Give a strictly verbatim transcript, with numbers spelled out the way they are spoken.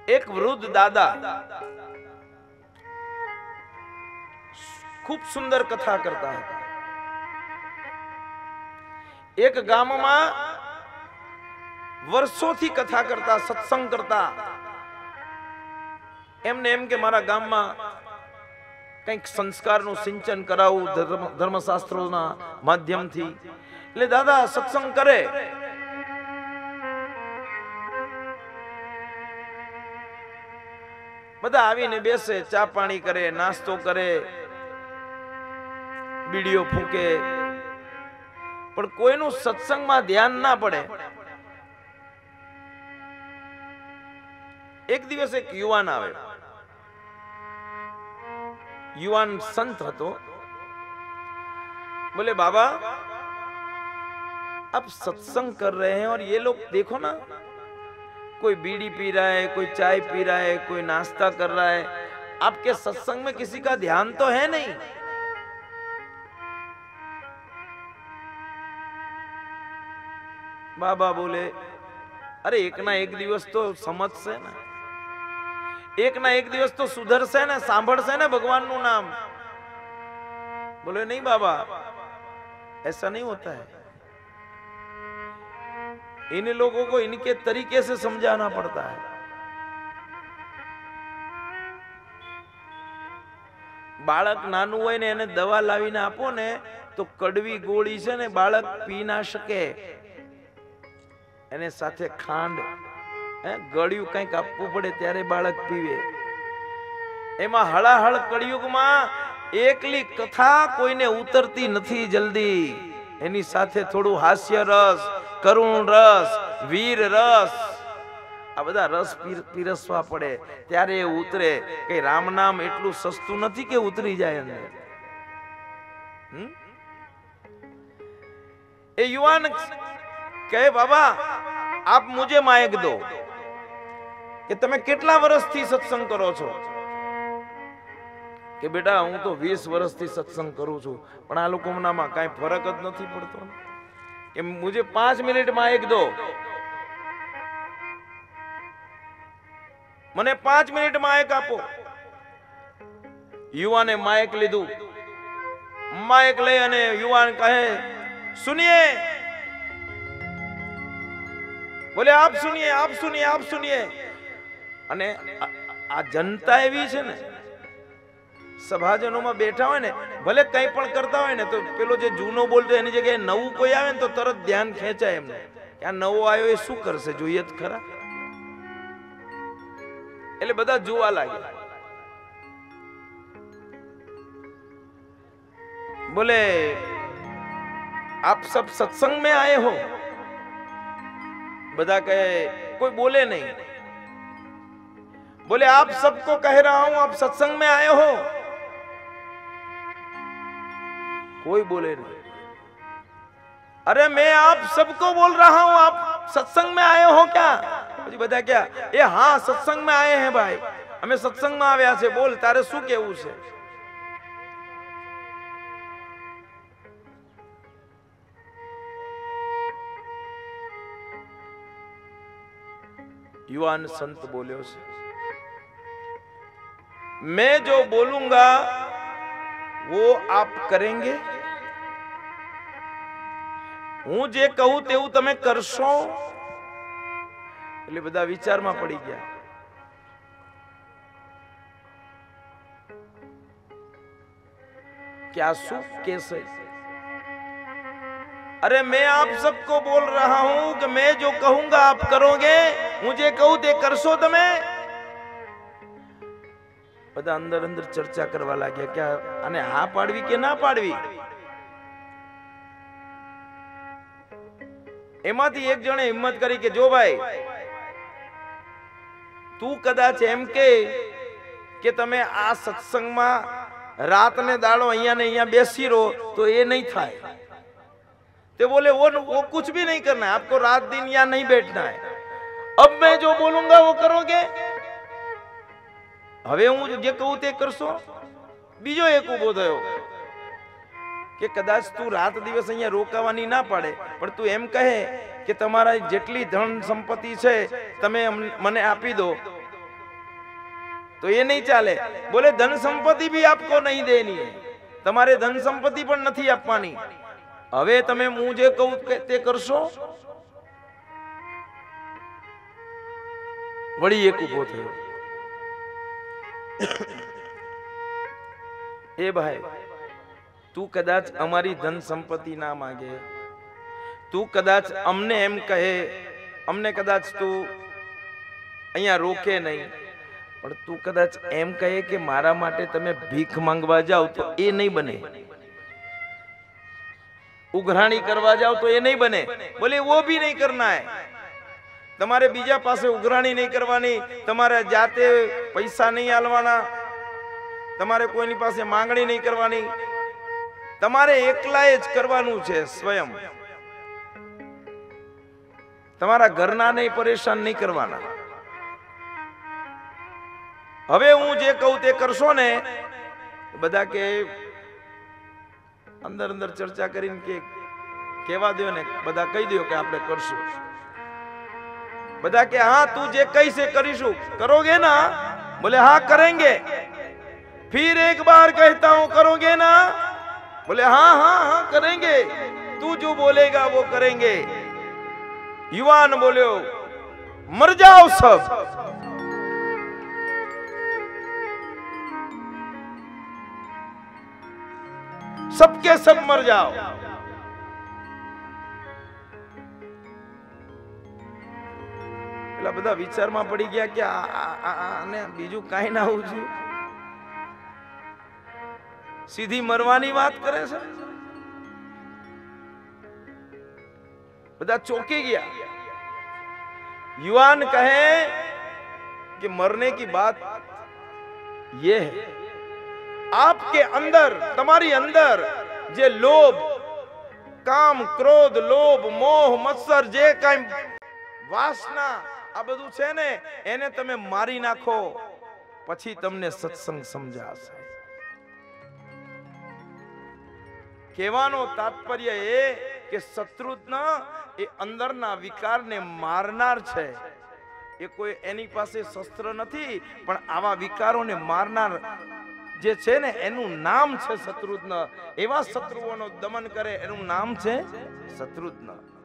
એક વૃદ્ધ દાદા ખૂબ સુંદર કથા કરતા હતા. એક ગામમાં વર્ષોથી કથા કરતા, સત્સંગ કરતા. એમને એમ કે મારા ગામમાં કંઈક સંસ્કારનું સિંચન કરાવું ધર્મશાસ્ત્રોના માધ્યમથી. એટલે દાદા સત્સંગ કરે. બધા આવીને બેસે, ચા પાણી કરે, નાસ્તો કરે, બીડીઓ ફૂંકે, પણ કોઈનું સત્સંગમાં ધ્યાન ના પડે. એક દિવસ એક યુવાન આવે. युवान संत હતો. बोले बाबा आप सत्संग कर रहे हैं और ये लोग देखो ना, कोई बीड़ी पी रहा है, कोई चाय पी रहा है, कोई नाश्ता कर रहा है. आपके सत्संग में किसी का ध्यान तो है नहीं. बाबा बोले अरे एक ना एक दिवस तो समझશે ना, एक ना एक दिवस तो सुधरશે ને, સાંભળશે ને ભગવાનનું નામ. बोले नहीं बाबा ऐसा नहीं होता है. इन लोगों को इनके तरीके से समझाना पड़ता है. બાળક નાનું હોય ને એને દવા લાવીને આપો ને તો કડવી ગોળી છે ને બાળક પી ના શકે. એને સાથે ખાંડ ગળ્યું કંઈક આપવું પડે ત્યારે બાળક પીવે. એમાં હળાહળ કળિયુગમાં એકલી કથા કોઈને ઉતરતી નથી જલ્દી. એની સાથે થોડું હાસ્ય રસ, કરુણ રસ, વીર રસ, આ બધા રસ પીરસવા પડે ત્યારે એ ઉતરે. કે રામ નામ એટલું સસ્તું નથી કે ઉતરી જાય અંદર. એ યુવાન કહે બાબા આપ મુझे માયક દો કે તમે કેટલા વર્ષથી સત્સંગ કરો છો. કે બેટા હું તો વીસ વર્ષથી સત્સંગ કરું છું, પણ આ લોકોનામાં કાંઈ ફરક જ નથી પડતો. કે મુझे પાંચ મિનિટ માયક દો, મને પાંચ મિનિટ માયક આપો. યુવાને માયક લીધું. માયક લઈ અને યુવાન કહે સુનિए. બોલે આપ સુનિए, આપ સુનિए, આપ સુનિए. અને આ જનતા એવી છે ને, સભાજનોમાં બેઠા હોય ને, ભલે કંઈ પણ કરતા હોય ને તો પેલો જે જૂનો બોલતો એની જગ્યાએ નવું કોઈ આવે ને તો તરત ધ્યાન ખેંચાય એમને કે આ નવો આવ્યો એ શું કરશે, જોઈએ જ ખરા. એટલે બધા જોવા લાગ્યા. બોલે આપ સબ સત્સંગ में आए हो. બધા કહે, કોઈ બોલે નહીં. बोले आप सबको कह रहा हूं आप सत्संग में आए हो. कोई बोले नहीं. अरे मैं आप सबको बोल रहा हूं आप सत्संग में आए हो क्या. પછી બધા क्या એ હા સત્સંગ में आए हैं भाई, અમે સત્સંગ માં આવ્યા છે. બોલ તારે શું કહેવું છે. युवान संत बोल्यो છે मैं जो बोलूंगा वो आप करेंगे. હું જે કહું તેવું તમે કરશો. એટલે બધા વિચારમાં પડી ગયા. क्या શું कैसे. अरे मैं आप सबको बोल रहा हूं कि मैं जो कहूंगा आप करोगे. मुझे कहूं ते करशो તમે. બધા અંદર અંદર ચર્ચા કરવા લાગ્યા કે આને હા પાડવી કે ના પાડવી. એમાંથી એક જણે હિંમત કરી કે જો ભાઈ તું કદાચ એમ કે કે તમે આ સત્સંગમાં રાત ને દાડો અહીંયા ને અહીંયા બેસી રહો તો એ નહીં થાય. તે બોલે वो वो कुछ भी नहीं करना है, आपको रात दिन यहाँ नहीं बैठना है. अब मैं जो बोलूंगा वो करोगे. હવે હું જે કહું તે કરશો. બીજો એક ઉભો થયો કે કદાચ તું રાત દિવસ અહીંયા રોકાવાની ના પાડે, પણ તું એમ કહે કે તમારા જેટલી ધન સંપત્તિ છે તમે મને આપી દો तो ये नहीं चाले। बोले धन संपत्ति भी आपको नहीं देनी है, તમારે ધન સંપત્તિ પણ નથી આપવાની। હવે તમે હું જે કહું તે કરશો? વળી એક ઉભો થયો, એ ભાઈ તું કદાચ અમારી ધન સંપત્તિ ના માંગે, તું કદાચ અમને એમ કહે, અમને કદાચ તું અહીંયા રોકે નહીં, પણ તું કદાચ એમ કહે કે મારા માટે તમે ભીખ માંગવા જાઓ તો એ નહીં બને, ઉઘરાણી કરવા જાઓ તો એ નહીં બને। બોલે वो भी नहीं करना है, તમારે બીજા પાસે ઉઘરાણી નહીં કરવાની, તમારે જાતે પૈસા નહીં આલવાના, તમારે કોઈની પાસે માંગણી નહીં કરવાની, તમારે એકલાએ જ કરવાનું છે સ્વયં, તમારા ઘરના નહીં પરેશાન નહીં કરવાના। હવે હું જે કહું તે કરશો ને? બધા કે અંદર અંદર ચર્ચા કરીને કે કહેવા દો ને, બધા કહી દો કે આપણે કરશું। બધા કે हाँ तू जे कही से करीशु, करोगे ना? बोले हाँ करेंगे। फिर एक बार कहता हूं, करोगे ना? बोले हाँ हाँ हाँ करेंगे, तू जो बोलेगा वो करेंगे। युवान बोले मर जाओ सब, सबके सब मर जाओ। બધા વિચારમાં પડી ગયા કે આને બીજું કાંઈ ના હોવું જોઈએ, સીધી મરવાની વાત કરે છે। બધા ચોંકી ગયા। युवान कहे कि मरने की बात ये है, आपके अंदर, तुम्हारी अंदर जे लोभ, काम, क्रोध, लोभ, मोह, मत्सर, जे काई वासना आ બધું છે ને, એને તમે મારી નાખો, પછી તમને સત્સંગ સમજાશે। કહેવાનો તાત્પર્ય એ કે શત્રુઘ્ન એ અંદરના વિકારને મારનાર છે, એ કોઈ એની પાસે શસ્ત્ર નથી, પણ આવા વિકારોને મારનાર જે છે ને એનું નામ છે શત્રુઘ્ન। એવા શત્રુઓનો દમન કરે એનું નામ છે શત્રુઘ્ન।